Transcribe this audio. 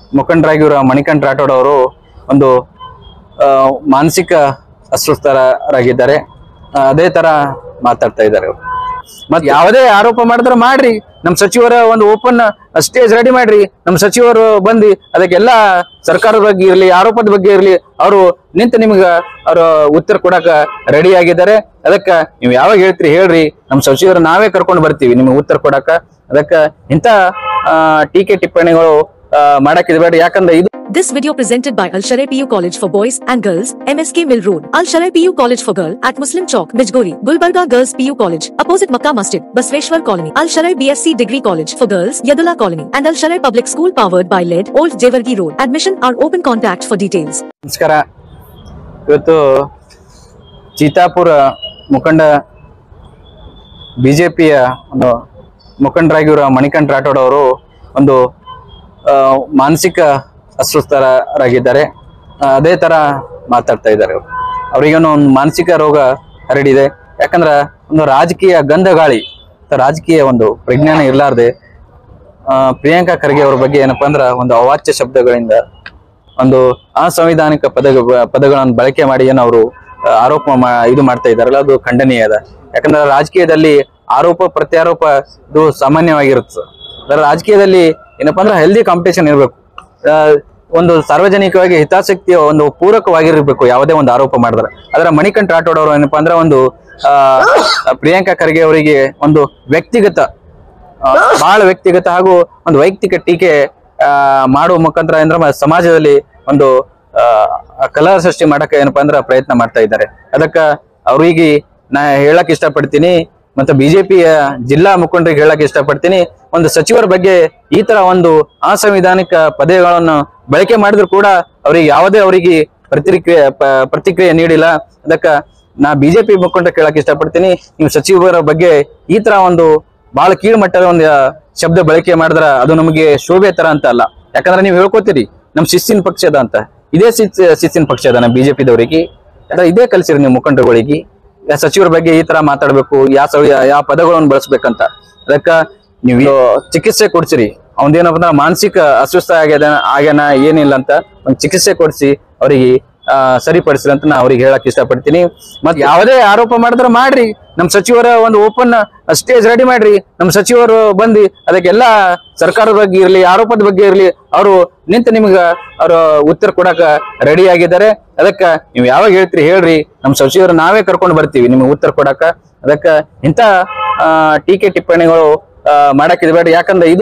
ಮುಖಂಡರಾಗಿರುವ ಮಣಿಕಂಠ ರಾಠೋಡ್ ಅವರು ಒಂದು ಮಾನಸಿಕ ಅಸ್ವಸ್ಥರಾಗಿದ್ದಾರೆ. ಅದೇ ತರ ಮಾತಾಡ್ತಾ ಇದ್ದಾರೆ. ಮತ್ ಯಾವುದೇ ಆರೋಪ ಮಾಡಿದ್ರೆ ಮಾಡ್ರಿ, ನಮ್ ಸಚಿವರ ಒಂದು ಓಪನ್ ಸ್ಟೇಜ್ ರೆಡಿ ಮಾಡ್ರಿ, ನಮ್ ಸಚಿವರು ಬಂದು ಅದಕ್ಕೆಲ್ಲ ಸರ್ಕಾರದ ಬಗ್ಗೆ ಇರ್ಲಿ, ಆರೋಪದ ಬಗ್ಗೆ ಇರ್ಲಿ, ಅವರು ನಿಂತು ನಿಮ್ಗ ಅವ್ರ ಉತ್ತರ ಕೊಡಕ ರೆಡಿ ಆಗಿದ್ದಾರೆ. ಅದಕ್ಕ ನೀವು ಯಾವಾಗ ಹೇಳ್ತೀರಿ ಹೇಳ್ರಿ, ನಮ್ ಸಚಿವರು ನಾವೇ ಕರ್ಕೊಂಡು ಬರ್ತೀವಿ ನಿಮ್ಗೆ ಉತ್ತರ ಕೊಡಕ. ಅದಕ್ಕ ಇಂತ ಟೀಕೆ ಟಿಪ್ಪಣಿಗಳು ಮಾಡಕ್ ಇದ್ಬೇಡಿ. ಯಾಕಂದ್ರೆ ಇದು This video presented by Al Sharai PU College for Boys and Girls, MSK Mill Road, Al Sharai PU College for Girl at Muslim Chowk, Bijgori, Gulbarga Girls PU College, opposite Makkah Masjid, Basveshwar Colony, Al Sharai BSc Degree College for Girls, Yadula Colony, and Al Sharai Public School powered by LED, Old Jewargi Road. Admission are open. Contact for details. ನಮಸ್ಕಾರ. ಇವತ್ತು ಚಿತ್ತಾಪುರ ಮುಖಂಡ ಬಿಜೆಪಿಯ ಒಂದು ಮುಖಂಡರಾಗಿರುವ ಮಣಿಕಂಠ ರಾಠೋಡ್ ಅವರು ಒಂದು ಮಾನಸಿಕ ಅಸ್ವಸ್ಥರಾಗಿದ್ದಾರೆ. ಅದೇ ತರ ಮಾತಾಡ್ತಾ ಇದ್ದಾರೆ. ಅವರಿಗೇನೋ ಒಂದು ಮಾನಸಿಕ ರೋಗ ಹರಡಿದೆ. ಯಾಕಂದ್ರೆ ಒಂದು ರಾಜಕೀಯ ಗಂಧಗಾಳಿ, ರಾಜಕೀಯ ಒಂದು ಪ್ರಜ್ಞಾನ ಇರ್ಲಾರ್ದೆ ಪ್ರಿಯಾಂಕಾ ಖರ್ಗೆ ಅವ್ರ ಬಗ್ಗೆ ಏನಪ್ಪಾ ಅಂದ್ರ ಒಂದು ಅವಾಚ್ಯ ಶಬ್ದಗಳಿಂದ, ಒಂದು ಅಸಂವಿಧಾನಿಕ ಪದಗಳನ್ನು ಬಳಕೆ ಮಾಡಿ ಏನೋ ಅವರು ಆರೋಪ ಇದು ಮಾಡ್ತಾ ಇದ್ದಾರಲ್ಲ, ಅದು ಖಂಡನೀಯ ಅದ. ಯಾಕಂದ್ರೆ ರಾಜಕೀಯದಲ್ಲಿ ಆರೋಪ ಪ್ರತ್ಯಾರೋಪ ಇದು ಸಾಮಾನ್ಯವಾಗಿರುತ್ತೆ. ಅದರ ರಾಜಕೀಯದಲ್ಲಿ ಏನಪ್ಪಾ ಅಂದ್ರೆ ಹೆಲ್ದಿ ಕಾಂಪಿಟೇಷನ್ ಇರಬೇಕು. ಒಂದು ಸಾರ್ವಜನಿಕವಾಗಿ ಹಿತಾಸಕ್ತಿಯ ಒಂದು ಪೂರಕವಾಗಿರ್ಬೇಕು ಯಾವುದೇ ಒಂದು ಆರೋಪ ಮಾಡಿದ್ರೆ. ಅದರ ಮಣಿಕಂಠ ರಾಠೋಡ್ ಅವರು ಏನಪ್ಪಾ ಅಂದ್ರೆ ಒಂದು ಪ್ರಿಯಾಂಕಾ ಖರ್ಗೆ ಅವರಿಗೆ ಒಂದು ವ್ಯಕ್ತಿಗತ, ಬಹಳ ವ್ಯಕ್ತಿಗತ ಹಾಗೂ ಒಂದು ವೈಯಕ್ತಿಕ ಟೀಕೆ ಮಾಡುವ ಮುಖಾಂತರ ಅಂದ್ರೆ ಸಮಾಜದಲ್ಲಿ ಒಂದು ಕಲಹ ಸೃಷ್ಟಿ ಮಾಡಕ್ಕೆ ಏನಪ್ಪಾ ಅಂದ್ರೆ ಪ್ರಯತ್ನ ಮಾಡ್ತಾ ಇದ್ದಾರೆ. ಅದಕ್ಕ ಅವ್ರಿಗೆ ನಾ ಹೇಳಕ್ ಇಷ್ಟಪಡ್ತೀನಿ, ಮತ್ತೆ ಬಿಜೆಪಿಯ ಜಿಲ್ಲಾ ಮುಖಂಡರಿಗೆ ಹೇಳಕ್ ಇಷ್ಟಪಡ್ತೀನಿ, ಒಂದು ಸಚಿವರ ಬಗ್ಗೆ ಈ ತರ ಒಂದು ಅಸಂವಿಧಾನಿಕ ಪದಗಳನ್ನು ಬಳಕೆ ಮಾಡಿದ್ರು ಕೂಡ ಅವ್ರಿಗೆ ಯಾವುದೇ ಅವರಿಗೆ ಪ್ರತಿಕ್ರಿಯೆ ನೀಡಿಲ್ಲ. ಅದಕ್ಕ ನಾ ಬಿಜೆಪಿ ಮುಖಂಡ ಕೇಳಕ್ ಇಷ್ಟಪಡ್ತೀನಿ, ನೀವು ಸಚಿವರ ಬಗ್ಗೆ ಈ ತರ ಒಂದು ಬಹಳ ಕೀಳ್ಮಟ್ಟದ ಒಂದು ಶಬ್ದ ಬಳಕೆ ಮಾಡಿದ್ರ ಅದು ನಮಗೆ ಶೋಭೆ ತರ ಅಂತ ಅಲ್ಲ. ಯಾಕಂದ್ರೆ ನೀವು ಹೇಳ್ಕೊತೀರಿ ನಮ್ ಶಿಸ್ತಿನ ಪಕ್ಷದ ಅಂತ, ಇದೇ ಶಿಸ್ತಿನ ಪಕ್ಷ ಅದ ನಮ್ ಬಿಜೆಪಿದವರಿಗೆ. ಇದೇ ಕಲ್ಸಿರಿ ನೀವು ಮುಖಂಡರುಗಳಿಗೆ ಸಚಿವರ ಬಗ್ಗೆ ಈ ತರ ಮಾತಾಡ್ಬೇಕು, ಯಾವ ಪದಗಳನ್ನು ಬಳಸ್ಬೇಕಂತ. ಅದಕ್ಕ ನೀವು ಚಿಕಿತ್ಸೆ ಕೊಡ್ಸಿರಿ. ಅವನದೇನಪ್ಪ ಅಂದ್ರೆ ಮಾನಸಿಕ ಅಸ್ವಸ್ಥ ಆಗ್ಯಾನ ಏನಿಲ್ಲ ಅಂತ ಒಂದು ಚಿಕಿತ್ಸೆ ಕೊಡಿಸಿ ಅವರಿಗೆ ಸರಿಪಡಿಸ್ರಿ ಅಂತ ನಾ ಅವ್ರಿಗೆ ಹೇಳಕ್ ಇಷ್ಟಪಡ್ತೀನಿ. ಮತ್ ಯಾವುದೇ ಆರೋಪ ಮಾಡಿದ್ರೆ ಮಾಡ್ರಿ, ನಮ್ ಸಚಿವರ ಒಂದು ಓಪನ್ ಸ್ಟೇಜ್ ರೆಡಿ ಮಾಡ್ರಿ, ನಮ್ ಸಚಿವರು ಬಂದು ಅದಕ್ಕೆಲ್ಲ ಸರ್ಕಾರದ ಬಗ್ಗೆ ಇರ್ಲಿ, ಆರೋಪದ ಬಗ್ಗೆ ಇರ್ಲಿ, ಅವರು ನಿಂತು ನಿಮ್ಗ ಅವ್ರ ಉತ್ತರ ಕೊಡಕ ರೆಡಿ ಆಗಿದ್ದಾರೆ. ಅದಕ್ಕ ನೀವು ಯಾವಾಗ ಹೇಳ್ತೀರಿ ಹೇಳ್ರಿ, ನಮ್ ಸಚಿವರು ನಾವೇ ಕರ್ಕೊಂಡು ಬರ್ತೀವಿ ನಿಮ್ಗೆ ಉತ್ತರ ಕೊಡಕ. ಅದಕ್ಕ ಇಂತ ಟೀಕೆ ಟಿಪ್ಪಣಿಗಳು ಮಾಡಕ್ ಇದ್ಬೇಡಿ. ಯಾಕಂದ್ರೆ ಇದು